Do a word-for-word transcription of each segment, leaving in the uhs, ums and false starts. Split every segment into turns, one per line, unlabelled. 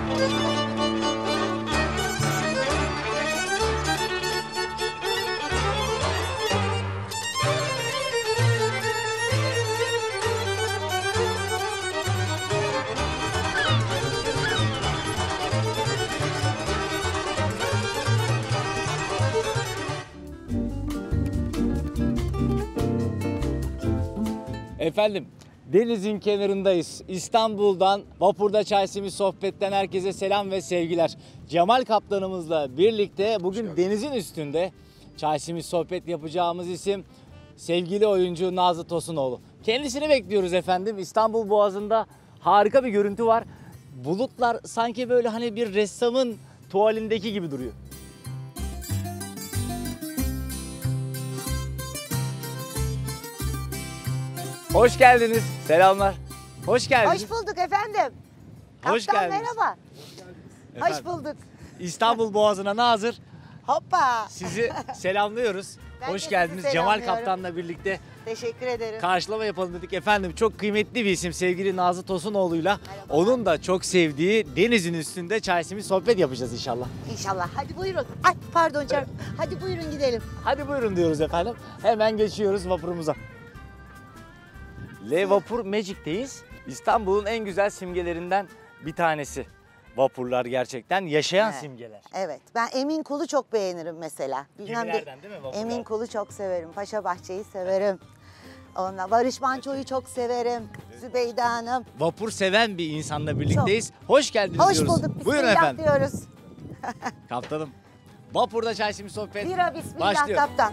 Efendim, denizin kenarındayız. İstanbul'dan, Vapurda Çay Simit Sohbet'ten herkese selam ve sevgiler. Cemal Kaptanımızla birlikte bugün denizin üstünde Çay Simit Sohbet yapacağımız isim sevgili oyuncu Nazlı Tosunoğlu. Kendisini bekliyoruz efendim. İstanbul Boğazı'nda harika bir görüntü var. Bulutlar sanki böyle hani bir ressamın tuvalindeki gibi duruyor. Hoş geldiniz. Selamlar. Hoş geldiniz.
Hoş bulduk efendim.
Hoş
Kaptan
geldiniz.
merhaba.
Efendim,
Hoş bulduk.
İstanbul Boğazı'na nazır.
Hoppa.
Sizi selamlıyoruz.
Ben de
Hoş
sizi
geldiniz. Cemal
selamlıyorum.
Kaptan'la birlikte
Teşekkür ederim.
karşılama yapalım dedik. Efendim çok kıymetli bir isim sevgili Nazlı Tosunoğlu'yla. Onun da çok sevdiği denizin üstünde çay simit sohbet yapacağız inşallah.
İnşallah. Hadi buyurun. Ay pardon çarp. Hadi buyurun gidelim.
Hadi buyurun diyoruz efendim. Hemen geçiyoruz vapurumuza. Le Vapur Magic'teyiz. İstanbul'un en güzel simgelerinden bir tanesi. Vapurlar gerçekten yaşayan
Evet.
simgeler.
Evet. Ben Emin Kul'u çok beğenirim mesela. Bilmem de-
Gemilerden değil mi vapurlar?
Emin Kul'u çok severim. Paşa Bahçe'yi severim. Onunla Barış Manço'yu çok severim. Zübeyde Hanım.
Vapur seven bir insanla birlikteyiz. Hoş geldiniz
Hoş
diyoruz.
bulduk.
Buyurun
Bismillah
efendim.
diyoruz.
Kaptanım. Vapurda çay simit sohbet
Bira bismillah
başlıyor.
kaptan.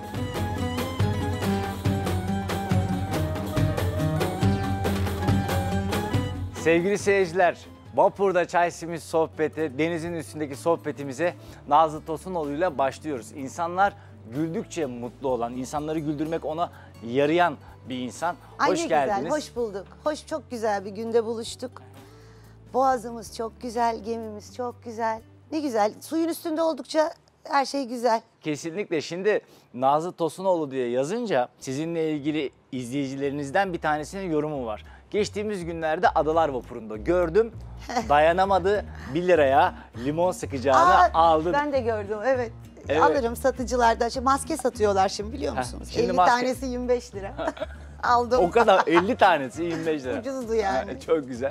Sevgili seyirciler, Vapurda Çay Simit Sohbeti, denizin üstündeki sohbetimize Nazlı Tosunoğlu'yla başlıyoruz. İnsanlar güldükçe mutlu olan, insanları güldürmek ona yarayan bir insan.
Ay
Hoş
ne
geldiniz.
güzel, hoş bulduk. Hoş, çok güzel bir günde buluştuk. Boğazımız çok güzel, gemimiz çok güzel. Ne güzel, suyun üstünde oldukça her şey güzel.
Kesinlikle. Şimdi Nazlı Tosunoğlu diye yazınca sizinle ilgili izleyicilerinizden bir tanesinin yorumu var. Geçtiğimiz günlerde Adalar Vapuru'nda gördüm, dayanamadı, bir liraya limon sıkacağını
Aa,
aldı.
Ben de gördüm, evet.
Evet.
Alırım satıcılarda. Şimdi maske satıyorlar şimdi biliyor
Heh,
musunuz?
şimdi
elli
maske-
tanesi yirmi beş lira. Aldım.
O kadar elli tanesi yirmi beş lira.
Ucuzdu yani.
Çok güzel.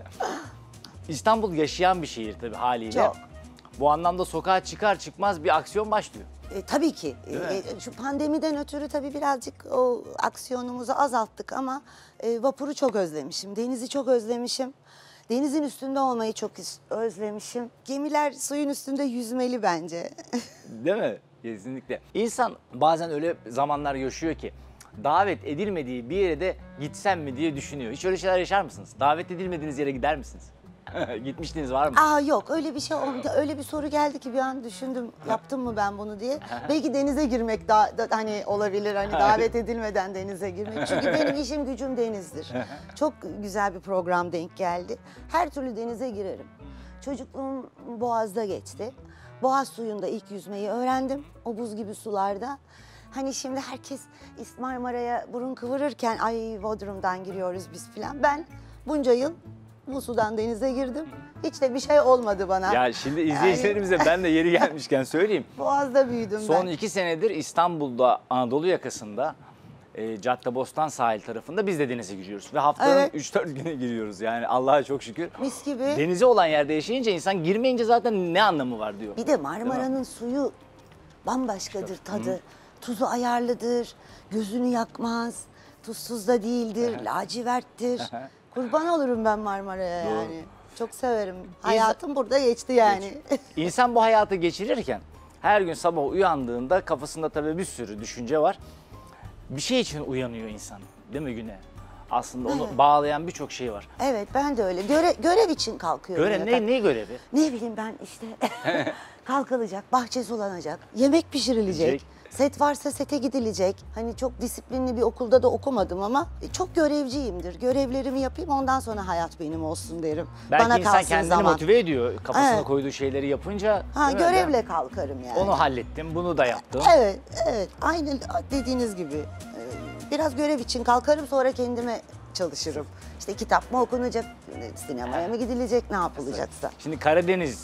İstanbul yaşayan bir şehir tabii haliyle.
Çok.
Bu anlamda sokağa çıkar çıkmaz bir aksiyon başlıyor.
E, tabii ki.
Değil mi?
E, şu pandemiden ötürü tabii birazcık o aksiyonumuzu azalttık ama e, vapuru çok özlemişim. Denizi çok özlemişim. Denizin üstünde olmayı çok is- özlemişim. Gemiler suyun üstünde yüzmeli bence.
Değil mi? Kesinlikle. İnsan bazen öyle zamanlar yaşıyor ki davet edilmediği bir yere de gitsem mi diye düşünüyor. Hiç öyle şeyler yaşar mısınız? Davet edilmediğiniz yere gider misiniz? Gitmiştiniz var mı?
Aa yok öyle bir şey olmadı. Öyle bir soru geldi ki bir an düşündüm yaptım mı ben bunu diye. Belki denize girmek da, da- hani olabilir hani davet edilmeden denize girmek. Çünkü benim işim gücüm denizdir. Çok güzel bir program denk geldi. Her türlü denize girerim. Çocukluğum Boğaz'da geçti. Boğaz suyunda ilk yüzmeyi öğrendim. O buz gibi sularda. Hani şimdi herkes Marmara'ya burun kıvırırken ay Bodrum'dan giriyoruz biz falan. Ben bunca yıl bu sudan denize girdim. Hiç de bir şey olmadı bana.
Ya şimdi izleyicilerimize ben de yeri gelmişken söyleyeyim.
Boğaz'da büyüdüm
Son
ben.
iki senedir İstanbul'da Anadolu yakasında e, Caddebostan sahil tarafında biz de denize giriyoruz. Ve haftanın
Evet.
üç dört günü giriyoruz yani Allah'a çok şükür.
Mis gibi.
Denize olan yerde yaşayınca insan girmeyince zaten ne anlamı var diyor.
Bir de Marmara'nın suyu bambaşkadır tadı. Tuzu ayarlıdır, gözünü yakmaz, tuzsuz da değildir, laciverttir. Kurban olurum ben Marmara'ya
Doğru.
yani. Çok severim. Hayatım burada geçti yani.
İnsan bu hayatı geçirirken her gün sabah uyandığında kafasında tabii bir sürü düşünce var. Bir şey için uyanıyor insan değil mi güne? Aslında onu
Evet.
bağlayan birçok şey var.
Evet ben de öyle. Göre, görev için kalkıyorum.
Göre
yataktan.
ne, ne görevi?
Ne bileyim ben işte kalkılacak, bahçe sulanacak, yemek pişirilecek.
Yiyecek.
Set varsa sete gidilecek. Hani çok disiplinli bir okulda da okumadım ama çok görevciyimdir. Görevlerimi yapayım ondan sonra hayat benim olsun derim.
Belki
Bana
insan
kalsın
kendini
zaman.
motive ediyor kafasına
Evet.
koyduğu şeyleri yapınca.
Ha
değil mi?
görevle kalkarım yani.
Onu hallettim, bunu da yaptım.
Evet, evet. Aynen dediğiniz gibi. Ee, Biraz görev için kalkarım sonra kendime çalışırım. İşte kitap mı okunacak, sinemaya mı gidilecek, ne yapılacaksa.
Şimdi Karadeniz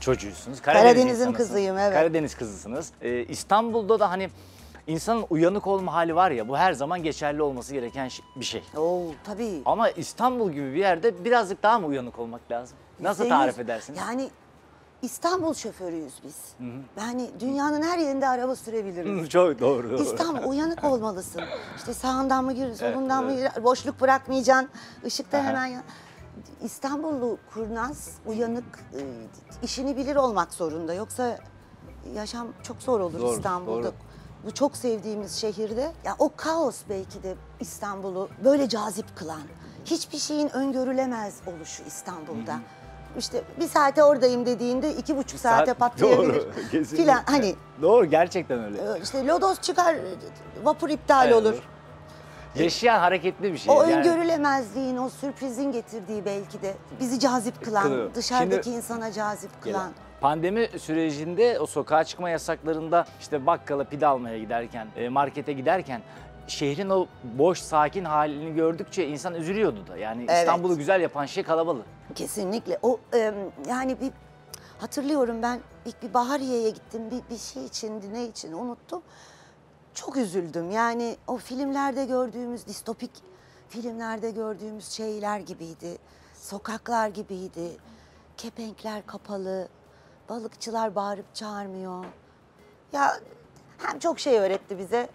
çocuğusunuz.
Karadeniz'in
insanısınız.
kızıyım, evet.
Karadeniz kızısınız. Ee, İstanbul'da da hani insanın uyanık olma hali var ya, bu her zaman geçerli olması gereken ş- bir şey.
Oo tabii.
Ama İstanbul gibi bir yerde birazcık daha mı uyanık olmak lazım? Nasıl
Yüzde yüz.
tarif edersiniz?
Yani İstanbul şoförüyüz biz. Yani dünyanın her yerinde araba sürebiliriz.
Çok doğru. doğru.
İstanbul uyanık olmalısın. İşte sağından mı gir, solundan mı gir, boşluk bırakmayacaksın. Işıkta
Aha.
hemen ya. İstanbullu kurnaz, uyanık, e, işini bilir olmak zorunda. Yoksa yaşam çok zor olur
Doğru,
İstanbul'da.
doğru.
Bu çok sevdiğimiz şehirde. Ya o kaos belki de İstanbul'u böyle cazip kılan. Hiçbir şeyin öngörülemez oluşu İstanbul'da. İşte bir saate oradayım dediğinde iki buçuk saate
Saat-
patlayabilir.
Doğru, kesinlikle.
Filan hani
Doğru, gerçekten öyle.
e, işte lodos çıkar, vapur iptal
Evet,
olur.
doğru. Yaşayan hareketli bir şey.
O
Yani-
öngörülemezliğin, o sürprizin getirdiği belki de bizi cazip kılan,
Kılıyor.
dışarıdaki
Şimdi-
insana cazip kılan.
Pandemi sürecinde o sokağa çıkma yasaklarında işte bakkala pide almaya giderken, e, markete giderken şehrin o boş, sakin halini gördükçe insan üzülüyordu da. Yani
Evet.
İstanbul'u güzel yapan şey kalabalık.
Kesinlikle. O e, yani bir hatırlıyorum, ben ilk bir Bahariye'ye gittim. Bir, bir şey içindi, ne için unuttum. Çok üzüldüm. Yani o filmlerde gördüğümüz, distopik filmlerde gördüğümüz şeyler gibiydi. Sokaklar gibiydi. Kepenkler kapalı. Balıkçılar bağırıp çağırmıyor. Ya hem çok şey öğretti bize.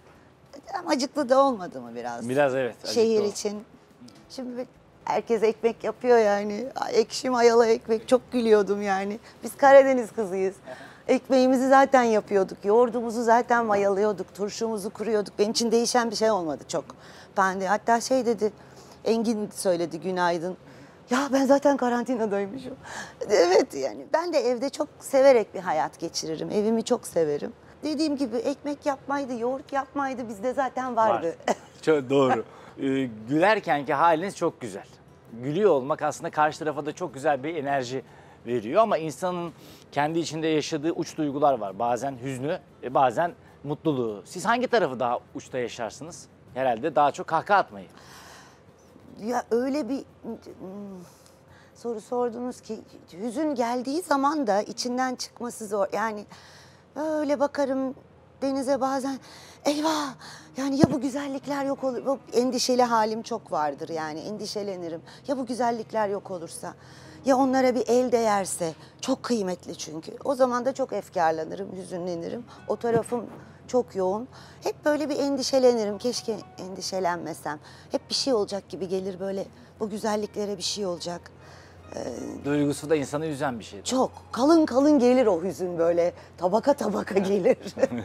Hem acıklı da olmadı mı biraz?
Biraz evet. acıklı
Şehir
oldu.
için. Şimdi herkes ekmek yapıyor yani. Ay, ekşi mayalı ekmek, çok gülüyordum yani. Biz Karadeniz kızıyız. Ekmeğimizi zaten yapıyorduk. Yoğurdumuzu zaten mayalıyorduk. Turşumuzu kuruyorduk. Benim için değişen bir şey olmadı çok. Ben de hatta şey dedi, Engin söyledi günaydın. Ya ben zaten karantinadaymışım. Evet, yani ben de evde çok severek bir hayat geçiririm. Evimi çok severim. Dediğim gibi ekmek yapmaydı, yoğurt yapmaydı bizde zaten vardı.
Var. Çok doğru. Ee, gülerkenki haliniz çok güzel. Gülüyor olmak aslında karşı tarafa da çok güzel bir enerji veriyor ama insanın kendi içinde yaşadığı uç duygular var. Bazen hüznü, e, bazen mutluluğu. Siz hangi tarafı daha uçta yaşarsınız? Herhalde daha çok kahkaha atmayı.
Ya öyle bir hmm, soru sordunuz ki, hüzün geldiği zaman da içinden çıkması zor. Yani öyle bakarım denize bazen, eyvah, yani ya bu güzellikler yok olur. Bu endişeli halim çok vardır, yani endişelenirim. Ya bu güzellikler yok olursa, ya onlara bir el değerse, çok kıymetli çünkü. O zaman da çok efkarlanırım, hüzünlenirim. O tarafım çok yoğun. Hep böyle bir endişelenirim. Keşke endişelenmesem. Hep bir şey olacak gibi gelir böyle. Bu güzelliklere bir şey olacak.
Duygusu da insanı üzen bir şey.
Çok kalın kalın gelir o hüzün, böyle tabaka tabaka gelir.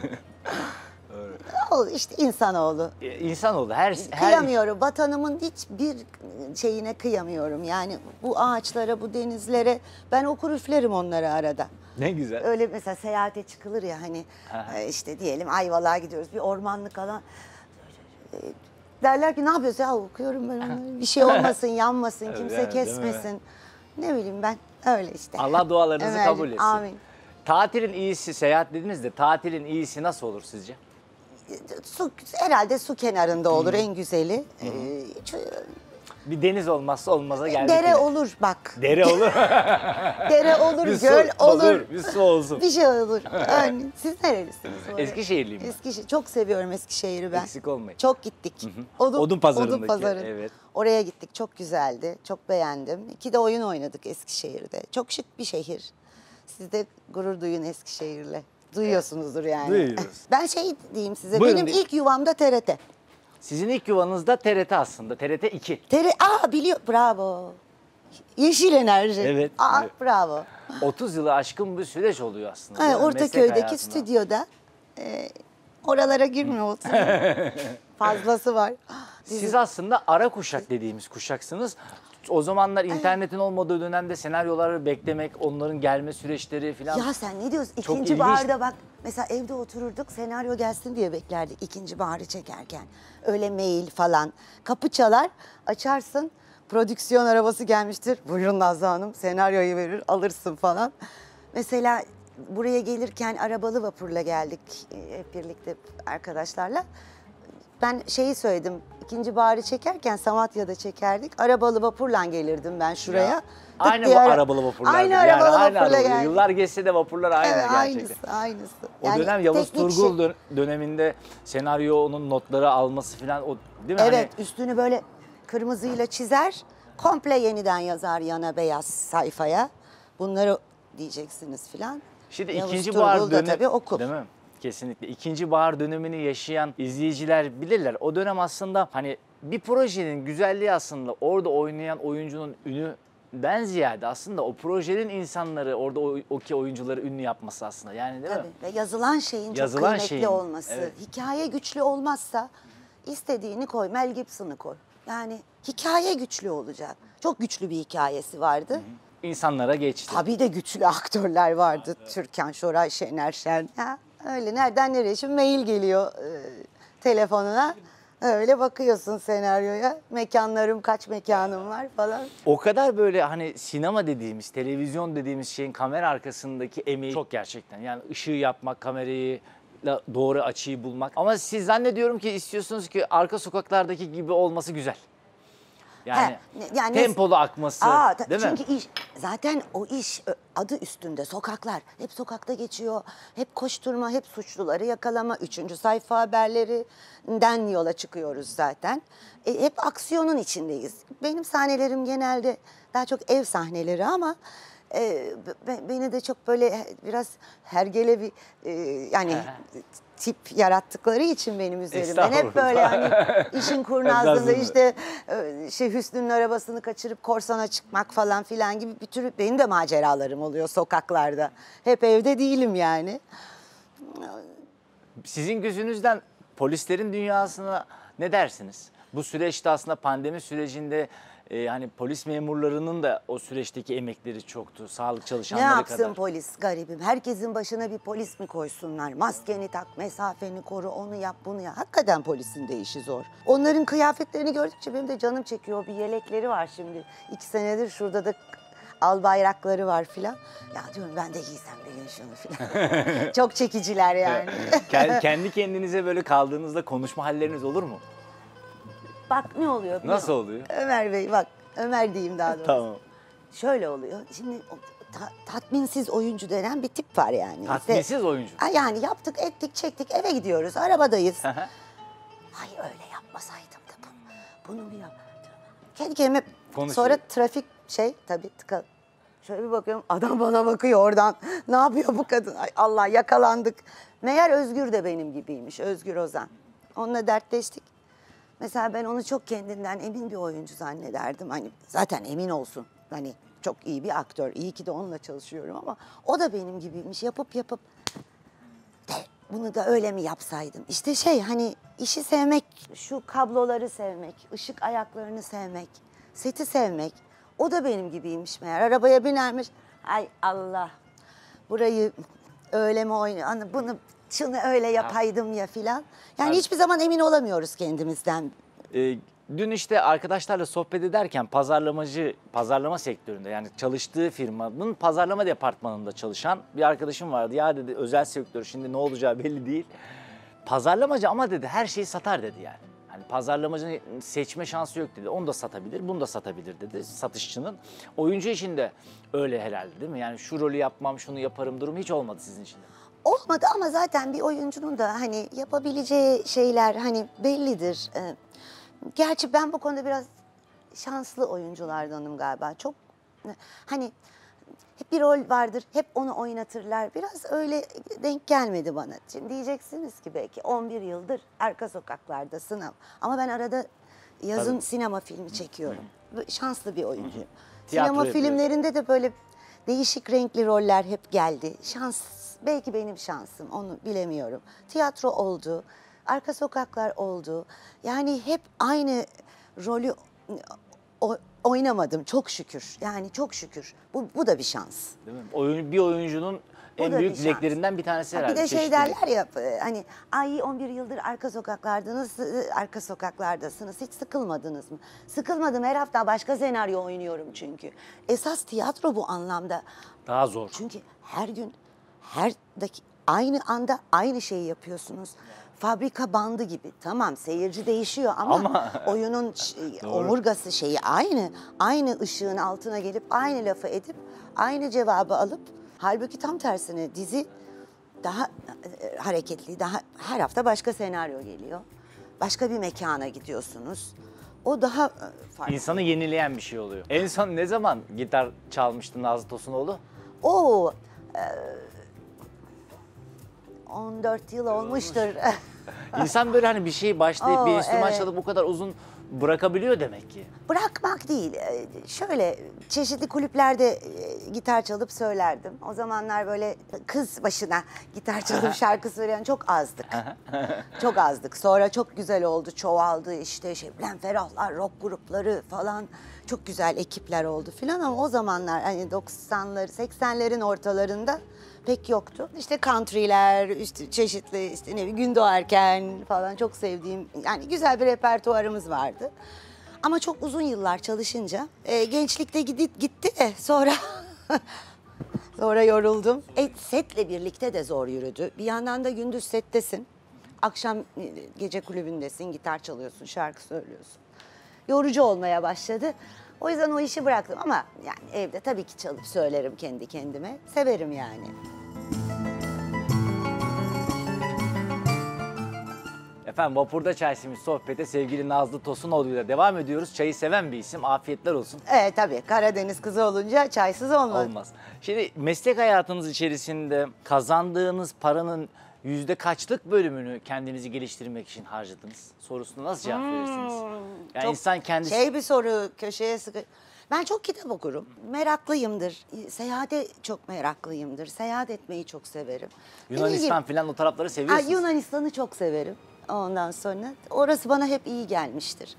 O işte insanoğlu.
Ee, İnsanoğlu her... her
Kıyamıyorum. Vatanımın hiçbir şeyine kıyamıyorum. Yani bu ağaçlara, bu denizlere ben okur üflerim onları arada.
Ne güzel.
Öyle mesela seyahate çıkılır ya hani,
Aha.
e, işte diyelim Ayvalık'a gidiyoruz, bir ormanlık alan. E, Derler ki ne yapıyorsun? Ya okuyorum ben onları. Bir şey olmasın, yanmasın,
Evet,
kimse
evet, değil mi?
kesmesin. Ne bileyim ben, öyle işte.
Allah dualarınızı
Ömerciğim,
kabul etsin.
amin.
Tatilin iyisi, seyahat dediniz de tatilin iyisi nasıl olur sizce?
Su, herhalde su kenarında olur en güzeli. Ee, hiç-
Bir deniz olmazsa olmaza geldik.
dere
yine.
olur bak.
Dere olur.
Dere olur,
bir
göl
su
olur.
Bir su olsun.
Bir şey olur. Yani, siz nerelisiniz? bu arada?
Eskişehirliyim ben.
Eskişehir. Çok seviyorum Eskişehir'i ben.
Eksik olmayın.
Çok gittik.
Odun pazarındaki,
Odun pazarı.
evet.
Oraya gittik. Çok güzeldi. Çok beğendim. İki de oyun oynadık Eskişehir'de. Çok şık bir şehir. Siz de gurur duyun Eskişehir'le. Duyuyorsunuzdur yani.
Duyuyoruz.
Ben şey diyeyim size.
Buyurun,
benim
deyin.
ilk yuvamda T R T.
Sizin ilk yuvanızda T R T aslında. T R T iki.
T R T, aa biliyor. Bravo. Yeşil enerji.
Evet,
Aa
evet.
bravo.
otuz yılı aşkın bir süreç oluyor aslında.
Ha,
değil mi? Meslek
Ortaköy'deki
hayatında.
stüdyoda. E, oralara girme olsun. Fazlası var.
Siz aslında ara kuşak dediğimiz kuşaksınız. O zamanlar internetin olmadığı dönemde senaryoları beklemek, onların gelme süreçleri falan.
Ya sen ne diyorsun?
Çok
İkinci
ilginç.
baharda bak, mesela evde otururduk, senaryo gelsin diye beklerdik ikinci baharı çekerken. Öyle mail falan. Kapı çalar, açarsın, prodüksiyon arabası gelmiştir. Buyurun Nazlı Hanım, senaryoyu verir, alırsın falan. Mesela buraya gelirken arabalı vapurla geldik e, hep birlikte arkadaşlarla. Ben şeyi söyledim, ikinci baharı çekerken Samatya'da çekerdik. Arabalı vapurla gelirdim ben şuraya.
Ya,
Tık
aynı
diye
bu
ara-
arabalı vapurlar.
Aynı
yani
arabalı
aynı
vapurla
arabalı.
geldik.
Yıllar geçse de vapurlar aynı
Evet,
gerçekten.
aynısı, aynısı.
O
Yani
dönem Yavuz
teknik
Turgul
şey-
dön- döneminde senaryonun notları alması falan o değil mi?
Evet,
Hani
üstünü böyle kırmızıyla çizer, komple yeniden yazar yana beyaz sayfaya. Bunları diyeceksiniz filan.
şimdi
Yavuz
ikinci
Turgul
bahar
da
dönemi
tabii okur.
değil mi? Kesinlikle. İkinci bahar dönemini yaşayan izleyiciler bilirler. O dönem aslında hani bir projenin güzelliği aslında orada oynayan oyuncunun ününden ziyade aslında o projenin insanları orada o, o ki oyuncuları ünlü yapması aslında. Yani değil
Tabii.
mi?
Ve yazılan şeyin
Yazılan
çok kıymetli
şeyin,
olması.
evet.
Hikaye güçlü olmazsa istediğini koy. Mel Gibson'ı koy. Yani hikaye güçlü olacak. Çok güçlü bir hikayesi vardı.
İnsanlara geçti.
Tabii de güçlü aktörler vardı. Türkan Şoray, Şener Şen. Ya, öyle nereden nereye? Şimdi mail geliyor e, telefonuna. Öyle bakıyorsun senaryoya. Mekanlarım, kaç mekanım var falan.
O kadar böyle hani sinema dediğimiz, televizyon dediğimiz şeyin kamera arkasındaki emeği çok gerçekten. Yani ışığı yapmak, kamerayı la- doğru açıyı bulmak. Ama siz zannediyorum ki istiyorsunuz ki arka sokaklardaki gibi olması güzel. Yani,
He, yani-
tempolu akması,
Aa, ta-
değil mi?
çünkü iş, zaten o iş ö, adı üstünde sokaklar. Hep sokakta geçiyor. Hep koşturma, hep suçluları yakalama. Üçüncü sayfa haberlerinden yola çıkıyoruz zaten. E, hep aksiyonun içindeyiz. Benim sahnelerim genelde daha çok ev sahneleri ama e, be- beni de çok böyle biraz hergele bir e, yani tip yarattıkları için benim üzerimden hep böyle hani işin kurnazlığında
Estağfurullah.
işte e, şey Hüsnü'nün arabasını kaçırıp korsana çıkmak falan filan gibi bir tür benim de maceralarım oluyor sokaklarda. Hep evde değilim yani.
Sizin gözünüzden polislerin dünyasına ne dersiniz? Bu süreçte aslında pandemi sürecinde e, hani polis memurlarının da o süreçteki emekleri çoktu. Sağlık
Ne
çalışanları
yapsın
kadar.
polis garibim? Herkesin başına bir polis mi koysunlar? Maskeni tak, mesafeni koru, onu yap, bunu yap. Hakikaten polisin de işi zor. Onların kıyafetlerini gördükçe benim de canım çekiyor. Bir yelekleri var şimdi. İki senedir şurada da al bayrakları var filan. Ya diyorum ben de giysem bir gün şunu filan. Çok çekiciler yani.
Kendi- Kendi kendinize böyle kaldığınızda konuşma halleriniz olur mu?
Bak ne oluyor biliyor
Nasıl
musun?
oluyor?
Ömer Bey bak Ömer diyeyim daha doğrusu.
Tamam.
Şöyle oluyor. Şimdi o ta- tatminsiz oyuncu denen bir tip var yani. İşte-
Tatminsiz oyuncu.
Ha, yani yaptık ettik çektik eve gidiyoruz arabadayız. Ay öyle yapmasaydım da bunu, bunu mu yap? Kendi kendime
Konuşuyor.
sonra trafik şey tabii tıkalı. Şöyle bir bakıyorum adam bana bakıyor oradan. Ne yapıyor bu kadın? Ay Allah yakalandık. Meğer Özgür de benim gibiymiş. Özgür Ozan. Onunla dertleştik. Mesela ben onu çok kendinden emin bir oyuncu zannederdim. Hani zaten emin olsun. Hani çok iyi bir aktör. İyi ki de onunla çalışıyorum ama o da benim gibiymiş. Yapıp yapıp de bunu da öyle mi yapsaydım? İşte şey hani işi sevmek, şu kabloları sevmek, ışık ayaklarını sevmek, seti sevmek. O da benim gibiymiş meğer. Arabaya binermiş. Ay Allah burayı öyle mi oynuyor? Bunu şunu öyle yapaydım ya filan. Yani
Abi-
hiçbir zaman emin olamıyoruz kendimizden.
Ee, dün işte arkadaşlarla sohbet ederken pazarlamacı, pazarlama sektöründe yani çalıştığı firmanın pazarlama departmanında çalışan bir arkadaşım vardı. Ya dedi özel sektör şimdi ne olacağı belli değil. Pazarlamacı ama dedi her şeyi satar dedi yani. Hani pazarlamacının seçme şansı yok dedi. Onu da satabilir, bunu da satabilir dedi satışçının. Oyuncu için de öyle herhalde değil mi? Yani şu rolü yapmam, şunu yaparım durum hiç olmadı sizin için de.
Olmadı ama zaten bir oyuncunun da hani yapabileceği şeyler hani bellidir. Ee, gerçi ben bu konuda biraz şanslı oyunculardanım galiba. Çok hani hep bir rol vardır, hep onu oynatırlar. Biraz öyle denk gelmedi bana. Şimdi diyeceksiniz ki belki on bir yıldır arka sokaklarda sınav. Ama ben arada yazın
Tabii.
sinema filmi çekiyorum. Böyle şanslı bir oyuncu.
Tiyatro
Sinema
yapıyorsun.
filmlerinde de böyle değişik renkli roller hep geldi. Şans, belki benim şansım, onu bilemiyorum. Tiyatro oldu, arka sokaklar oldu. Yani hep aynı rolü o- oynamadım çok şükür. Yani çok şükür. Bu, bu da bir şans.
Değil mi? Oyun, bir oyuncunun
Bu
en
da
büyük
bir şans.
dileklerinden bir tanesi herhalde.
Bir de şey
çeşitlilik.
derler ya hani ay on bir yıldır arka sokaklardınız, arka sokaklardasınız. Hiç sıkılmadınız mı? Sıkılmadım her hafta başka senaryo oynuyorum çünkü. Esas tiyatro bu anlamda.
Daha zor.
Çünkü her gün her dakika aynı anda aynı şeyi yapıyorsunuz. fabrika bandı gibi. Tamam, seyirci değişiyor ama,
Ama-
oyunun ş- omurgası şeyi aynı. Aynı ışığın altına gelip aynı lafı edip aynı cevabı alıp, halbuki tam tersine dizi daha e, hareketli, daha her hafta başka senaryo geliyor. Başka bir mekana gidiyorsunuz. O daha e, farklı.
İnsanı yenileyen bir şey oluyor. En son ne zaman gitar çalmıştın Nazlı Tosunoğlu?
O e, on dört yıl olmuştur.
İnsan böyle hani bir şeyi başlayıp bir
Oo,
enstrüman
evet.
çalıp bu kadar uzun bırakabiliyor demek ki.
Bırakmak değil. e, Şöyle çeşitli kulüplerde e, gitar çalıp söylerdim. O zamanlar böyle kız başına gitar çalıp şarkı söyleyen çok azdık. Çok azdık. Sonra çok güzel oldu, çoğaldı işte Şebnem Ferahlar, rock grupları falan. Çok güzel ekipler oldu filan ama o zamanlar hani doksanları, seksenlerin ortalarında pek yoktu. İşte country'ler, işte çeşitli işte ne bileyim Gün Doğarken falan çok sevdiğim yani güzel bir repertuarımız vardı. Ama çok uzun yıllar çalışınca e, gençlikte gidip gitti de sonra sonra yoruldum. E, setle birlikte de zor yürüdü. Bir yandan da gündüz settesin. Akşam e, gece kulübündesin, gitar çalıyorsun, şarkı söylüyorsun. Yorucu olmaya başladı. O yüzden o işi bıraktım ama yani evde tabii ki çalıp söylerim kendi kendime. Severim yani.
Efendim Vapurda Çay Simit sohbete sevgili Nazlı Tosunoğlu'yla devam ediyoruz. Çayı seven bir isim. Afiyetler olsun.
Evet tabii Karadeniz kızı olunca çaysız olmaz.
Olmaz. Şimdi meslek hayatınız içerisinde kazandığınız paranın yüzde kaçlık bölümünü kendinizi geliştirmek için harcadınız? Sorusuna nasıl cevap verirsiniz? Yani
Çok
insan kendisi...
Şey bir soru, köşeye sıkı. Ben çok kitap okurum. Meraklıyımdır. Seyahate çok meraklıyımdır. Seyahat etmeyi çok severim.
Yunanistan falan o tarafları
Ha,
seviyorsunuz.
Yunanistan'ı çok severim. Ondan sonra orası bana hep iyi gelmiştir.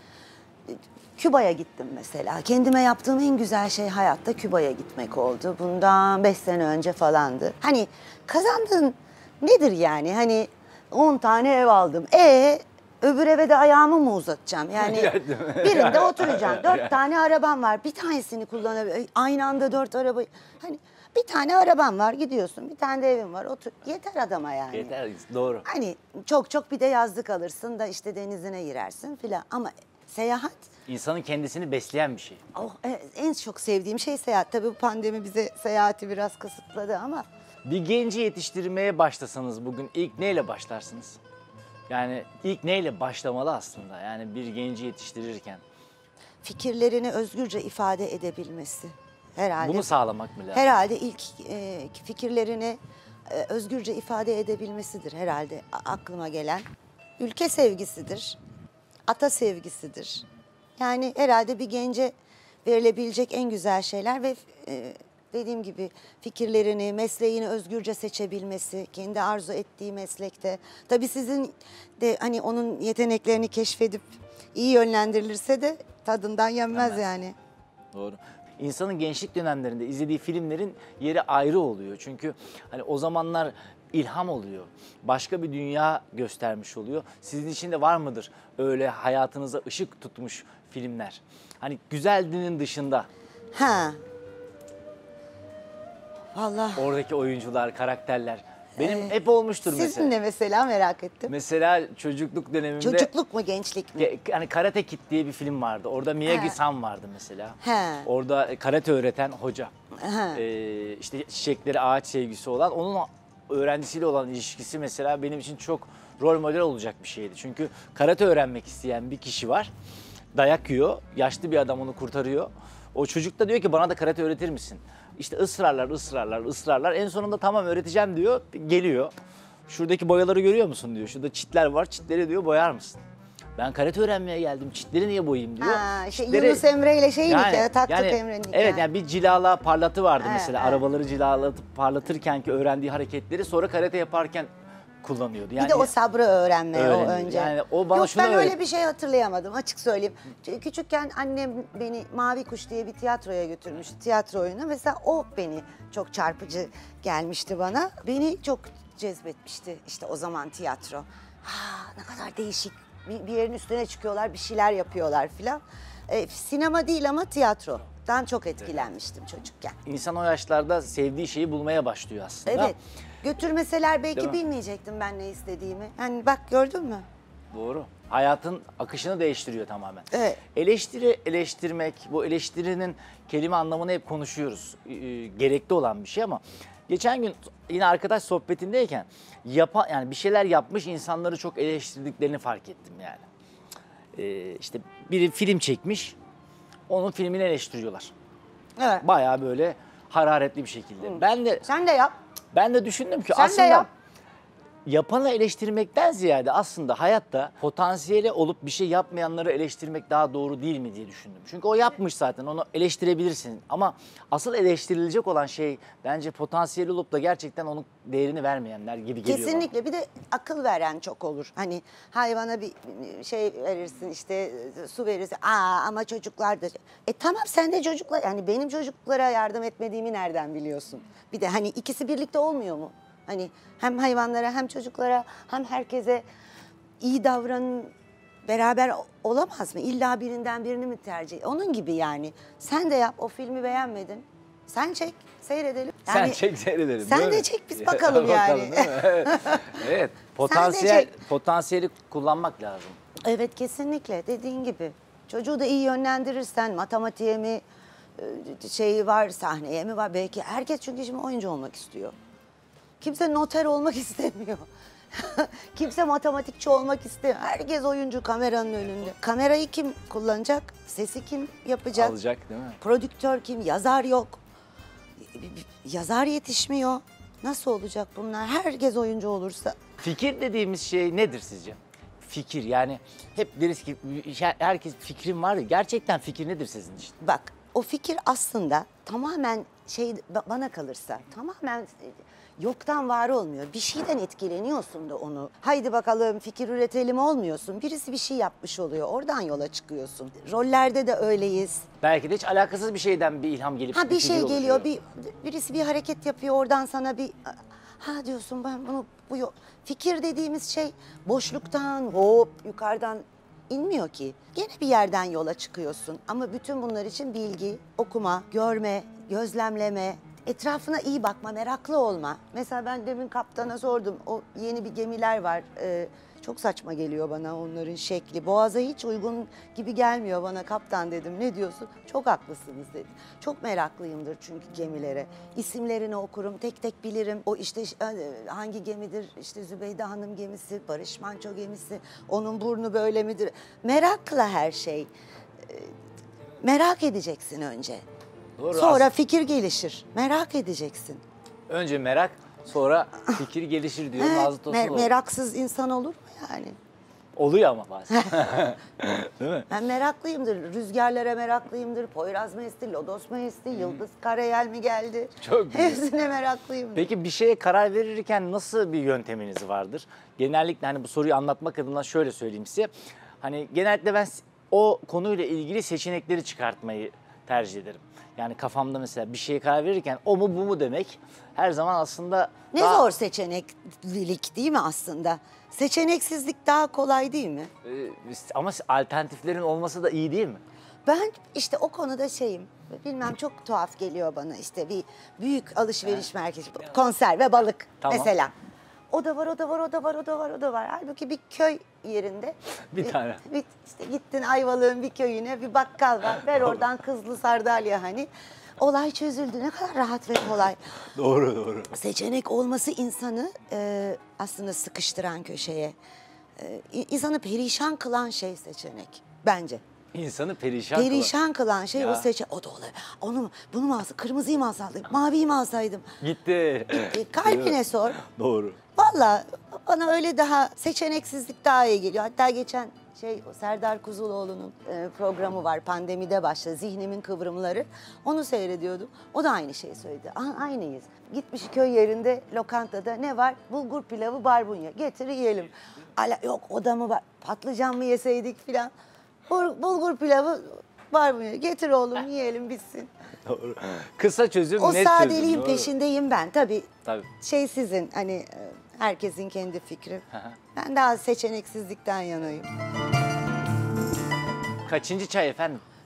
Küba'ya gittim mesela. Kendime yaptığım en güzel şey hayatta Küba'ya gitmek oldu. Bundan beş sene önce falandı. Hani kazandığın nedir yani? Hani on tane ev aldım. E öbür eve de ayağımı mı uzatacağım? Yani birinde oturacağım. Dört tane arabam var. Bir tanesini kullanabiliyorum. Aynı anda dört araba. Hani bir tane araban var gidiyorsun. Bir tane de evin var. Otur. Yeter adama yani.
Yeter, doğru.
Hani çok çok bir de yazlık alırsın da işte denizine girersin filan. Ama seyahat,
İnsanın kendisini besleyen bir şey.
oh, evet, en çok sevdiğim şey seyahat. Tabii bu pandemi bize seyahati biraz kısıtladı ama.
Bir genci yetiştirmeye başlasanız bugün ilk neyle başlarsınız? Yani ilk neyle başlamalı aslında? Yani bir genci yetiştirirken.
Fikirlerini özgürce ifade edebilmesi herhalde.
Bunu sağlamak mı lazım?
Herhalde ilk e, fikirlerini e, özgürce ifade edebilmesidir herhalde a- aklıma gelen. Ülke sevgisidir, ata sevgisidir. Yani herhalde bir gence verilebilecek en güzel şeyler ve e, dediğim gibi fikirlerini, mesleğini özgürce seçebilmesi, kendi arzu ettiği meslekte. Tabii sizin de hani onun yeteneklerini keşfedip iyi yönlendirilirse de tadından yenmez,
Yenmez.
yani.
Doğru. İnsanın gençlik dönemlerinde izlediği filmlerin yeri ayrı oluyor. Çünkü hani o zamanlar ilham oluyor. Başka bir dünya göstermiş oluyor. Sizin için de var mıdır öyle hayatınıza ışık tutmuş filmler? Hani güzelliğinin dışında
Ha. Vallahi.
oradaki oyuncular, karakterler. Benim hep olmuştur
Sizin
mesela.
ne mesela merak ettim.
Mesela çocukluk dönemimde
Çocukluk mu gençlik mi?
Ge- hani Karate Kid diye bir film vardı. Orada Miyagi-san vardı mesela.
He.
Orada karate öğreten hoca.
He.
Ee, işte çiçekleri ağaç sevgisi olan, onun öğrencisiyle olan ilişkisi mesela benim için çok rol model olacak bir şeydi. Çünkü karate öğrenmek isteyen bir kişi var. Dayak yiyor. Yaşlı bir adam onu kurtarıyor. O çocuk da diyor ki bana da karate öğretir misin? İşte ısrarlar, ısrarlar, ısrarlar. En sonunda tamam öğreteceğim diyor. Geliyor. Şuradaki boyaları görüyor musun diyor. Şurada çitler var. Çitleri diyor boyar mısın? Ben karate öğrenmeye geldim. Çitleri niye boyayayım diyor.
Ha, şey,
Çitleri-
Yunus Emre ile şey
Yani-
nikahı, taktık
yani,
Emre nikahı.
Evet yani bir cilala parlatı vardı
Evet,
mesela.
evet.
Arabaları cilalatıp parlatırken ki öğrendiği hareketleri sonra karate yaparken kullanıyordu. Yani
Bir de o sabrı öğrenme o
öğreniyor.
önce.
Yani o bana
Yok
şunu
ben
öğret-
öyle bir şey hatırlayamadım açık söyleyeyim. Ç- Küçükken annem beni Mavi Kuş diye bir tiyatroya götürmüştü, tiyatro oyunu. Mesela o beni çok çarpıcı gelmişti bana. Beni çok cezbetmişti işte o zaman tiyatro. Ha, ne kadar değişik. Bir, bir yerin üstüne çıkıyorlar, bir şeyler yapıyorlar filan. E, sinema değil ama tiyatro. çocuktan çok etkilenmiştim çocukken.
İnsan o yaşlarda sevdiği şeyi bulmaya başlıyor aslında.
Evet. Götürmeseler belki
Değil mi?
bilmeyecektim ben ne istediğimi. Hani bak gördün mü?
Doğru. Hayatın akışını değiştiriyor tamamen.
Evet.
Eleştiri, eleştirmek, bu eleştirinin kelime anlamını hep konuşuyoruz. Ee, gerekli olan bir şey ama geçen gün yine arkadaş sohbetindeyken yapa, yani bir şeyler yapmış insanları çok eleştirdiklerini fark ettim yani. Ee, işte biri film çekmiş, onun filmini eleştiriyorlar.
Evet.
Bayağı böyle hararetli bir şekilde. Ben de
Sen de yap.
ben de düşündüm ki
Sen de
aslında
yap.
yapanı eleştirmekten ziyade aslında hayatta potansiyeli olup bir şey yapmayanları eleştirmek daha doğru değil mi diye düşündüm. Çünkü o yapmış zaten, onu eleştirebilirsin. Ama asıl eleştirilecek olan şey bence potansiyeli olup da gerçekten onun değerini vermeyenler gibi geliyor bana.
Kesinlikle. Bir de akıl veren çok olur. Hani hayvana bir şey verirsin, işte su verirsin. Aa ama çocuklar da. E tamam, sen de çocuklar, yani benim çocuklara yardım etmediğimi nereden biliyorsun? Bir de hani ikisi birlikte olmuyor mu? Hani hem hayvanlara hem çocuklara hem herkese iyi davranın, beraber olamaz mı? İlla birinden birini mi tercih? Onun gibi yani. Sen de yap, o filmi beğenmedin. Sen çek, seyredelim.
Sen
Yani
çek seyredelim.
sen
değil
de
mi?
çek, biz bakalım yani.
değil mi? Evet. Evet. Potansiyel,
çek.
potansiyeli kullanmak lazım.
Evet, kesinlikle dediğin gibi. Çocuğu da iyi yönlendirirsen, matematiğe mi e, şeyi var, sahneye mi var? Belki herkes, çünkü şimdi oyuncu olmak istiyor. Kimse noter olmak istemiyor. Kimse matematikçi olmak istemiyor. Herkes oyuncu kameranın önünde. Kamerayı kim kullanacak? Sesi kim yapacak?
Alacak değil mi?
Prodüktör kim? Yazar yok. Yazar yetişmiyor. Nasıl olacak bunlar? Herkes oyuncu olursa.
Fikir dediğimiz şey nedir sizce? Fikir, yani hep deriz ki herkes fikrim var ya, gerçekten fikir nedir sizin için?
Bak, o fikir aslında tamamen şey, bana kalırsa tamamen yoktan var olmuyor. Bir şeyden etkileniyorsun da onu. Haydi bakalım fikir üretelim olmuyorsun. Birisi bir şey yapmış oluyor. Oradan yola çıkıyorsun. Rollerde de öyleyiz.
Belki de hiç alakasız bir şeyden bir ilham gelip
Ha bir
fikir
şey geliyor,
oluşuyor.
bir birisi bir hareket yapıyor, oradan sana bir ha diyorsun, ben bunu bu yo- fikir dediğimiz şey boşluktan hop yukarıdan inmiyor ki. Gene bir yerden yola çıkıyorsun ama bütün bunlar için bilgi, okuma, görme, gözlemleme, etrafına iyi bakma, meraklı olma. Mesela ben demin kaptana sordum, o yeni bir gemiler var. Ee, çok saçma geliyor bana onların şekli. Boğaza hiç uygun gibi gelmiyor bana kaptan dedim. Ne diyorsun? Çok haklısınız dedi. Çok meraklıyımdır çünkü gemilere. İsimlerini okurum, tek tek bilirim. O işte hangi gemidir? İşte Zübeyde Hanım gemisi, Barış Manço gemisi. Onun burnu böyle midir? Merakla her şey. Ee, merak edeceksin önce.
Doğru,
Sonra
as-
fikir gelişir. Merak edeceksin.
Önce merak, sonra fikir gelişir diyor
Evet,
Nazlı
mer-
Tosunoğlu.
meraksız insan olur mu yani?
Oluyor ama bazen. Değil mi?
Ben meraklıyımdır. Rüzgarlara meraklıyımdır. Poyraz mı esti, lodos mu esti, yıldız karayel mi geldi?
Çok güzel.
Hepsine meraklıyımdır.
Peki bir şeye karar verirken nasıl bir yönteminiz vardır? Genellikle hani bu soruyu anlatmak adına şöyle söyleyeyim size. Hani genellikle ben o konuyla ilgili seçenekleri çıkartmayı tercih ederim. Yani kafamda mesela bir şeye karar verirken o mu bu mu demek her zaman aslında
Ne
daha,
zor seçeneklilik değil mi aslında? Seçeneksizlik daha kolay değil mi?
e, ama alternatiflerin olması da iyi değil mi?
Ben işte o konuda şeyim. Bilmem, çok tuhaf geliyor bana, işte bir büyük alışveriş merkezi, konserve balık
Tamam.
mesela. O da var, o da var, o da var, o da var, o da var. Halbuki bir köy yerinde.
Bir tane.
Bir, işte gittin Ayvalık'ın bir köyüne, bir bakkal var. Ver oradan kızlı sardalya hani. Olay çözüldü. Ne kadar rahat ve kolay.
Doğru doğru.
Seçenek olması insanı e, aslında sıkıştıran köşeye. E, insanı perişan kılan şey seçenek bence.
İnsanı perişan, kılan.
Perişan kılan şey
Ya.
o seçe. O da olabilir. Onu mu, bunu mu alsaydım? Kırmızıyı mı alsaydım? Maviyi mi alsaydım?
Gitti.
E, kalbine sor.
Doğru.
Valla bana öyle daha seçeneksizlik daha iyi geliyor. Hatta geçen şey o Serdar Kuzuloğlu'nun e, programı var, pandemide başladı, Zihnimin Kıvrımları. Onu seyrediyordum. O da aynı şeyi söyledi. A- aynıyız. Gitmiş köy yerinde lokantada ne var? Bulgur pilavı, barbunya. Getir yiyelim. Ala, yok o da mı var? Patlıcan mı yeseydik filan. Bul- Bulgur pilavı, barbunya. Getir oğlum yiyelim bitsin.
Doğru. Kısa çözüm,
O
net çözüm.
sadeliğin
Doğru.
peşindeyim ben. Tabii,
Tabii.
şey sizin hani e, herkesin kendi fikri. Ben daha seçeneksizlikten yanayım.
Kaçıncı çay efendim?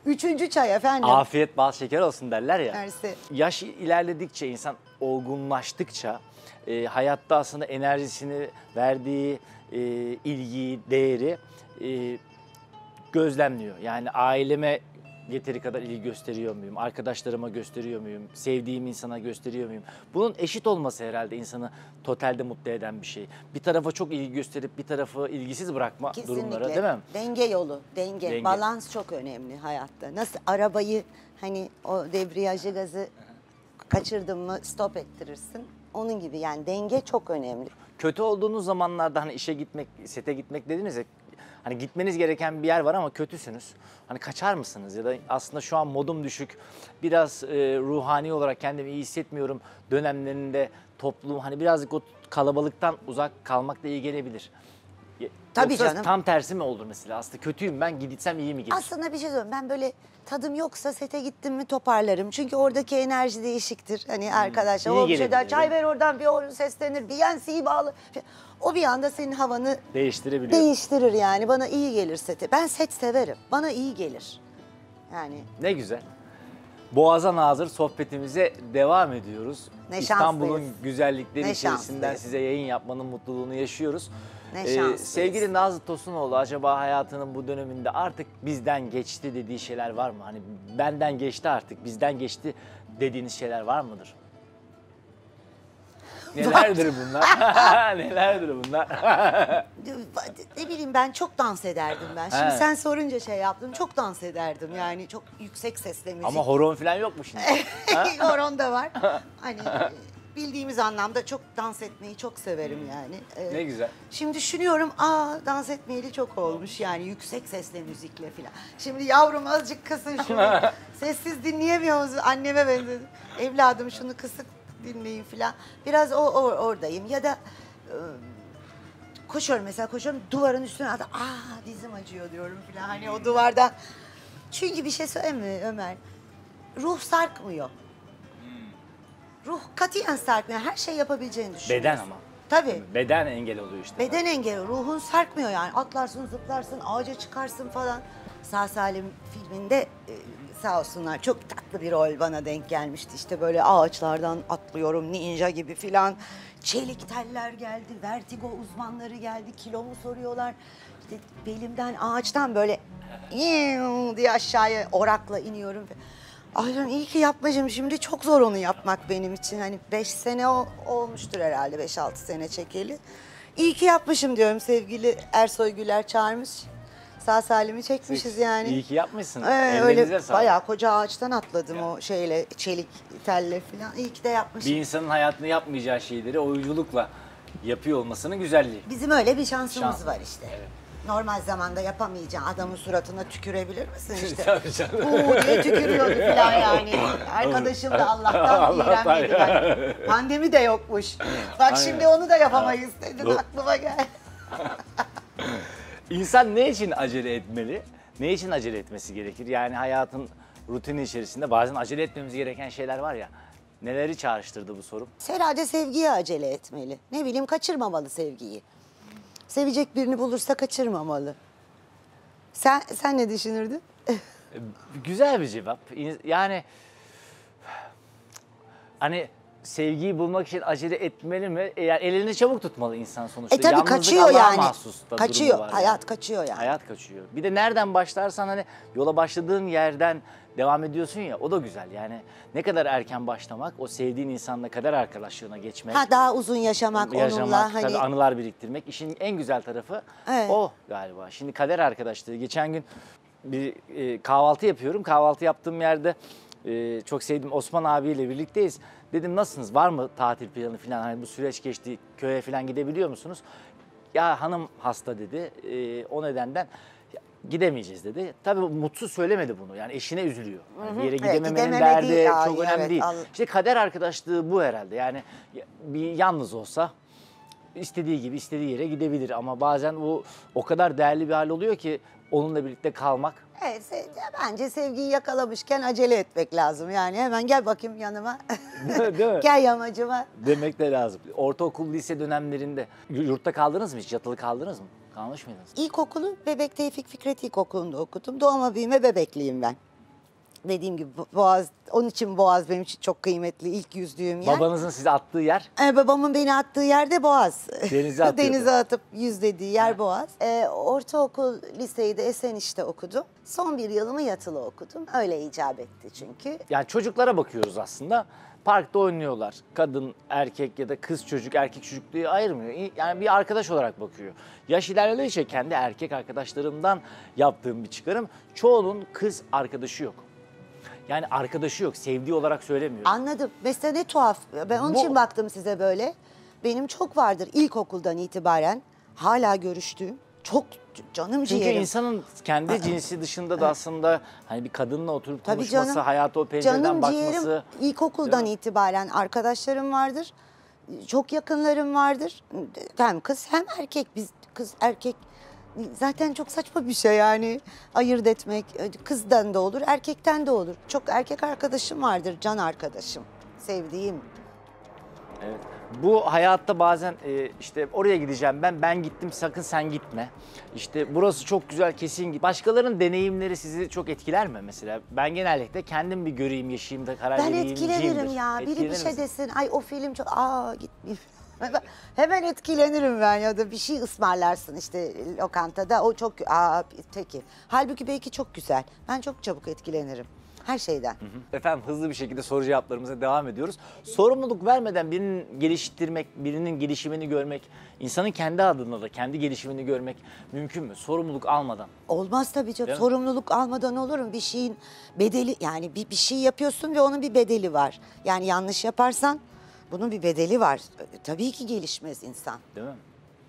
Üçüncü çay efendim.
Afiyet bal şeker olsun derler ya.
Mersi.
Yaş ilerledikçe, insan olgunlaştıkça e, hayatta aslında enerjisini verdiği e, ilgiyi, değeri e, gözlemliyor. Yani aileme yeteri kadar ilgi gösteriyor muyum? Arkadaşlarıma gösteriyor muyum? Sevdiğim insana gösteriyor muyum? Bunun eşit olması herhalde insanı totalde mutlu eden bir şey. Bir tarafa çok ilgi gösterip bir tarafı ilgisiz bırakma
Kesinlikle.
durumları, değil mi?
Denge yolu, denge,
Denge.
balans çok önemli hayatta. Nasıl arabayı hani o debriyajı gazı kaçırdın mı stop ettirirsin. Onun gibi yani denge çok önemli.
Kötü olduğunuz zamanlarda hani işe gitmek, sete gitmek dediniz ya, hani gitmeniz gereken bir yer var ama kötüsünüz. Hani kaçar mısınız? Ya da aslında şu an modum düşük, biraz e, ruhani olarak kendimi iyi hissetmiyorum dönemlerinde toplum hani birazcık o kalabalıktan uzak kalmak da iyi gelebilir.
Tabii
Yoksa
canım.
tam tersi mi olur mesela? Aslında kötüyüm ben, gitsem iyi mi gelir?
Aslında bir şey söyleyeyim. Ben böyle tadım yoksa sete gittim mi toparlarım. Çünkü oradaki enerji değişiktir. Hani arkadaşlar
Hmm. İyi
o bir şey der,
gelebilir,
çay
değil
ver oradan bir orun seslenir, bir yensiyi bağlı. O bir anda senin havanı
Değiştirebiliyor.
değiştirir yani. Bana iyi gelir sete. Ben set severim. Bana iyi gelir. Yani
Ne güzel. Boğaz'a nazır sohbetimize devam ediyoruz.
Ne
İstanbul'un
şanslıyız.
güzellikleri
Ne
içerisinden
şanslıyız.
size yayın yapmanın mutluluğunu yaşıyoruz.
Ne
Ee,
şanslıyız.
sevgili Nazlı Tosunoğlu, acaba hayatının bu döneminde artık bizden geçti dediği şeyler var mı? Hani benden geçti artık, bizden geçti dediğiniz şeyler var mıdır? Nelerdir bunlar? Nelerdir bunlar?
ne bileyim ben çok dans ederdim ben. Şimdi
He.
sen sorunca şey yaptım. Çok dans ederdim yani. Çok yüksek sesle müzik.
Ama horon falan yok mu şimdi?
Horon da var. Hani bildiğimiz anlamda çok dans etmeyi çok severim yani. Ee,
Ne güzel.
Şimdi düşünüyorum, aa dans etmeyeli çok olmuş yani yüksek sesle müzikle filan. Şimdi yavrum azıcık kısın şunu. Sessiz dinleyemiyor musun? Anneme benzedim. Evladım şunu kısık dinleyin filan. Biraz o, o oradayım ya da e, koşuyorum mesela, koşuyorum duvarın üstüne atıp aa dizim acıyor diyorum filan. Hani o duvardan. Çünkü bir şey söyleyeyim mi Ömer? Ruh sarkmıyor. Ruh katiyen sarkmıyor. Her şey yapabileceğini düşünüyorsun.
Beden ama.
Tabii.
Beden engel oluyor işte.
Beden engeli, ruhun sarkmıyor yani. Atlarsın, zıplarsın, ağaca çıkarsın falan. Sağ Salim filminde e, sağ olsunlar çok tatlı bir rol bana denk gelmişti. İşte böyle ağaçlardan atlıyorum ninja gibi filan. Çelik teller geldi, vertigo uzmanları geldi, kilomu soruyorlar. İşte belimden ağaçtan böyle "Yiu" diye aşağıya orakla iniyorum. Ay diyorum, iyi ki yapmışım, şimdi çok zor onu yapmak benim için. Hani beş sene o, olmuştur herhalde, beş altı sene çekeli. İyi ki yapmışım diyorum, sevgili Ersoy Güler çağırmış. Sağ Salim'i çekmişiz yani.
İyi ki yapmışsın.
Ee,
Ellerinize
öyle
sağlık.
bayağı koca ağaçtan atladım o şeyle, çelik telle falan. İyi ki de yapmışım.
Bir insanın hayatında yapmayacağı şeyleri oyunculukla yapıyor olmasının güzelliği.
Bizim öyle bir şansımız
Şans.
var işte.
Evet.
Normal zamanda yapamayacağın adamın suratına tükürebilir misin işte?
Tabii canım.
Uuu diye tükürüyordu falan yani. Arkadaşım da Allah'tan
Allah'tan
iğrenmedi.
ya.
Yani. Pandemi de yokmuş. Bak şimdi onu da yapamayız dedin,
Doğru.
aklıma gel.
İnsan ne için acele etmeli? Ne için acele etmesi gerekir? Yani hayatın rutini içerisinde bazen acele etmemiz gereken şeyler var ya. Neleri çağrıştırdı bu sorum?
Herhalde sevgiye acele etmeli. Ne bileyim, kaçırmamalı sevgiyi. Sevecek birini bulursa kaçırmamalı. Sen sen ne düşünürdün?
Güzel bir cevap. Yani hani sevgiyi bulmak için acele etmeli mi? Yani elini çabuk tutmalı insan sonuçta.
E tabii
Yalnızlık
kaçıyor
Allah'a
yani.
mahsus da durumu
Kaçıyor.
var
Hayat
yani.
kaçıyor yani.
Hayat kaçıyor. Bir de nereden başlarsan hani yola başladığın yerden devam ediyorsun ya, o da güzel. Yani ne kadar erken başlamak, o sevdiğin insanla kader arkadaşlığına geçmek.
Ha, daha uzun yaşamak,
yaşamak,
onunla
tabii
hani.
anılar biriktirmek. İşin en güzel tarafı
Evet.
o galiba. Şimdi kader arkadaşlığı. Geçen gün bir e, kahvaltı yapıyorum. Kahvaltı yaptığım yerde e, çok sevdiğim Osman abiyle birlikteyiz. Dedim nasılsınız? Var mı tatil planı falan? Hani bu süreç geçti. Köye falan gidebiliyor musunuz? Ya hanım hasta dedi. E, o nedenden gidemeyeceğiz dedi. Tabii mutsuz söylemedi bunu. Yani eşine üzülüyor. Yani bir yere
Evet,
gidememenin
gidememedi.
derdi
Ay,
çok önemli
evet,
değil.
al-
İşte kader arkadaşlığı bu herhalde. Yani bir yalnız olsa istediği gibi istediği yere gidebilir ama bazen bu o kadar değerli bir hal oluyor ki onunla birlikte kalmak.
Evet, sev- bence sevgiyi yakalamışken acele etmek lazım. Yani hemen gel bakayım yanıma.
Değil mi?
Gel yamacıma.
Demek de lazım. Ortaokul, lise dönemlerinde yurtta kaldınız mı hiç? Yatılı kaldınız mı? Kalmış mıydınız?
İlkokulu Bebek Tevfik Fikret İlkokulu'nda okudum. Doğma büyüme Bebekliyim ben. Dediğim gibi Boğaz, onun için Boğaz benim için çok kıymetli, ilk yüzdüğüm yer.
Babanızın size attığı yer
Ee, babamın beni attığı yerde Boğaz.
denize atıyordu.
Denize atıp yüz dediği yer
Ha.
Boğaz. Ee, ortaokul, liseyi de Eseniş'te okudum. Son bir yılımı yatılı okudum. Öyle icap etti çünkü.
Yani çocuklara bakıyoruz aslında. Parkta oynuyorlar. Kadın, erkek ya da kız çocuk, erkek çocuk diye ayırmıyor. Yani bir arkadaş olarak bakıyor. Yaş ilerledikçe kendi erkek arkadaşlarımdan yaptığım bir çıkarım. Çoğunun kız arkadaşı yok. Yani arkadaşı yok, sevdiği olarak söylemiyorum.
Anladım. Mesela ne tuhaf. Ben onun
Bu-
için baktım size böyle. Benim çok vardır ilkokuldan itibaren hala görüştüğüm. Çok canım
Çünkü
ciğerim.
insanın kendi cinsi dışında da aslında hani bir kadınla oturup
Tabii
konuşması,
canım.
hayata o pencereden
Canım
bakması.
ciğerim ilkokuldan itibaren arkadaşlarım vardır. Çok yakınlarım vardır. Hem kız hem erkek. Biz kız erkek zaten çok saçma bir şey yani ayırt etmek. Kızdan da olur, erkekten de olur. Çok erkek arkadaşım vardır, can arkadaşım, sevdiğim.
Evet. Bu hayatta bazen e, işte oraya gideceğim ben, ben gittim sakın sen gitme. İşte burası çok güzel kesin git. Başkalarının deneyimleri sizi çok etkiler mi mesela? Ben genellikle kendim bir göreyim, yaşayayım da karar
Ben
vereyim.
etkilenirim ya. Biri bir
Etkilenir
şey
misin?
desin, ay o film çok, aa gitmeyeyim. Hemen etkilenirim ben ya da bir şey ısmarlarsın işte lokantada o çok, aa peki. Halbuki belki çok güzel. Ben çok çabuk etkilenirim her şeyden.
Efendim hızlı bir şekilde soru cevaplarımıza devam ediyoruz. Sorumluluk vermeden birinin geliştirmek, birinin gelişimini görmek, insanın kendi adına da kendi gelişimini görmek mümkün mü? Sorumluluk almadan.
Olmaz tabii canım.
Değil mi?
Sorumluluk almadan olur mu? Bir şeyin bedeli, yani bir, bir şey yapıyorsun ve onun bir bedeli var. Yani yanlış yaparsan bunun bir bedeli var. Tabii ki gelişmez insan.
Değil mi?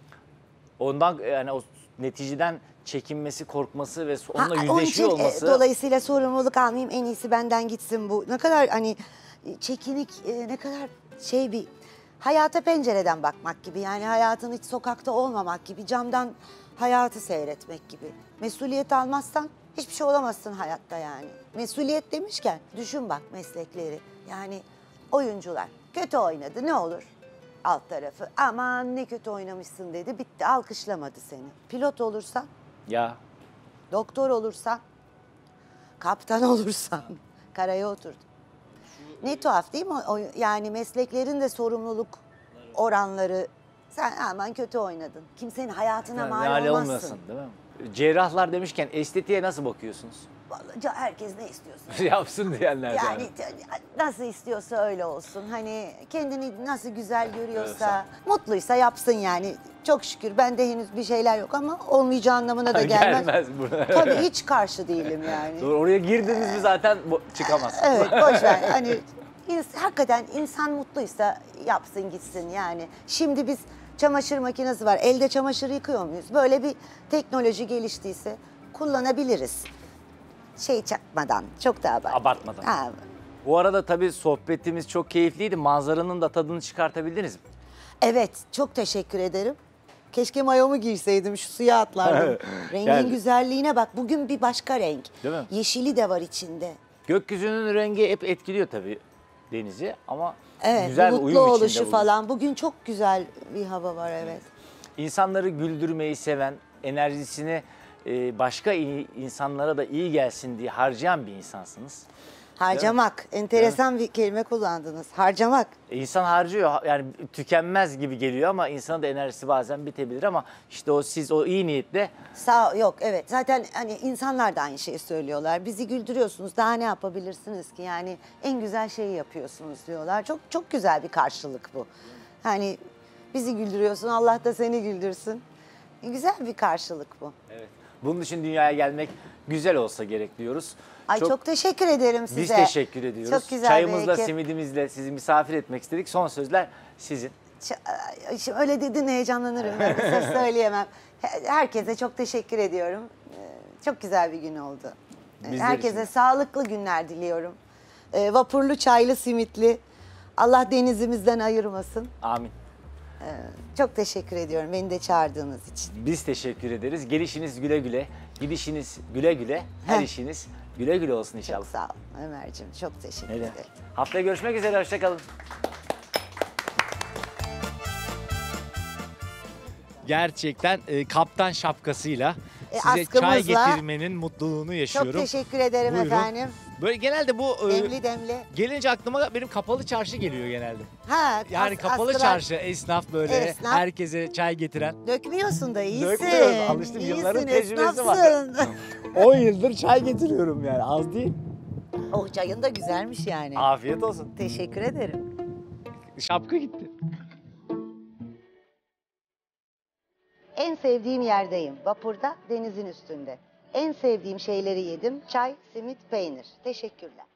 Ondan yani o neticeden çekinmesi, korkması ve onunla
Ha, onun
yüzleşiyor
için, e,
olması.
dolayısıyla sorumluluk almayayım, en iyisi benden gitsin bu. Ne kadar hani çekinik, e, ne kadar şey bir hayata pencereden bakmak gibi. Yani hayatın hiç sokakta olmamak gibi, camdan hayatı seyretmek gibi. Mesuliyet almazsan hiçbir şey olamazsın hayatta yani. Mesuliyet demişken düşün bak meslekleri. Yani oyuncular kötü oynadı, ne olur? Alt tarafı aman ne kötü oynamışsın dedi, bitti, alkışlamadı seni. Pilot olursan,
Ya
doktor olursan, kaptan olursan karaya oturdun. Ne tuhaf değil mi? O, yani mesleklerin de sorumluluk oranları. Sen aman kötü oynadın. Kimsenin hayatına
yani
mal
hale
olmazsın.
olmasın değil mi? Cerrahlar demişken estetiğe nasıl bakıyorsunuz?
Vallahi ca- herkes ne istiyorsa.
Yapsın diyenler de
Yani
var.
t- nasıl istiyorsa öyle olsun. Hani kendini nasıl güzel görüyorsa, mutluysa yapsın yani. Çok şükür bende henüz bir şeyler yok ama olmayacağı anlamına da gelmez.
Gelmez buraya.
Tabii hiç karşı değilim yani.
Doğru, oraya girdiniz mi zaten bo- çıkamaz.
Evet, boş ver. Hani ins- hakikaten insan mutluysa yapsın gitsin yani. Şimdi biz çamaşır makinesi var. Elde çamaşır yıkıyor muyuz? Böyle bir teknoloji geliştiyse kullanabiliriz. Şey çakmadan, çok da abart.
Abartmadan.
Ha,
Bu arada tabii sohbetimiz çok keyifliydi. Manzaranın da tadını çıkartabildiniz mi?
evet, çok teşekkür ederim. Keşke mayomu giyseydim, şu suya atlardım. Rengin
Yani-
güzelliğine bak. Bugün bir başka renk.
Değil mi?
Yeşili de var içinde.
Gökyüzünün rengi hep etkiliyor tabii denizi ama
Evet,
güzel bir
bulutlu
uyum içinde
oluşu
bu.
falan. Bugün çok güzel bir hava var, evet.
İnsanları güldürmeyi seven, enerjisini e, başka iyi- insanlara da iyi gelsin diye harcayan bir insansınız.
Harcamak. Enteresan bir kelime kullandınız. Harcamak.
E, İnsan harcıyor yani tükenmez gibi geliyor ama insanın da enerjisi bazen bitebilir ama işte o siz o iyi niyetle
Sağ yok, evet. Zaten hani insanlar da aynı şeyi söylüyorlar. Bizi güldürüyorsunuz. Daha ne yapabilirsiniz ki? Yani en güzel şeyi yapıyorsunuz diyorlar. Çok çok güzel bir karşılık bu. Hani bizi güldürüyorsun, Allah da seni güldürsün. Güzel bir karşılık bu.
evet. Bunun için dünyaya gelmek güzel olsa gerek diyoruz.
Ay çok, teşekkür ederim size.
Biz teşekkür ediyoruz.
Çok güzel
Çayımızla,
bir ekip.
simidimizle sizi misafir etmek istedik. Son sözler sizin.
Ç- Ay, Şimdi öyle dedin heyecanlanırım. Ben bir söz söyleyemem. He- Herkese çok teşekkür ediyorum. Ee, Çok güzel bir gün oldu. Ee,
Bizler
Herkese
için.
sağlıklı günler diliyorum. Ee, Vapurlu, çaylı, simitli. Allah denizimizden ayırmasın.
Amin.
Çok teşekkür ediyorum beni de çağırdığınız için.
Biz teşekkür ederiz. Gelişiniz güle güle, gidişiniz güle güle, her
Heh.
işiniz güle güle olsun
Çok
inşallah.
sağ ol Ömerciğim. Çok teşekkür
Ne demek.
ederim.
Haftaya görüşmek üzere, hoşçakalın. Gerçekten e, kaptan şapkasıyla
E,
size çay
askımızla-
getirmenin mutluluğunu yaşıyorum.
Çok teşekkür ederim
Buyurun.
efendim.
Böyle genelde bu e,
Demli demli.
gelince aklıma benim kapalı çarşı geliyor genelde.
Ha,
Yani
as-
kapalı
astılar.
çarşı, esnaf böyle
Esnaf.
herkese çay getiren.
Dökmüyorsun da iyisin.
Dökmüyorum, alıştım, yılların
İyisin,
tecrübesi var.
esnafsın.
on yıldır çay getiriyorum yani, az değil.
O çayın da güzelmiş yani.
Afiyet olsun.
Teşekkür ederim.
Şapka gitti.
En sevdiğim yerdeyim. Vapurda, denizin üstünde. En sevdiğim şeyleri yedim. Çay, simit, peynir. Teşekkürler.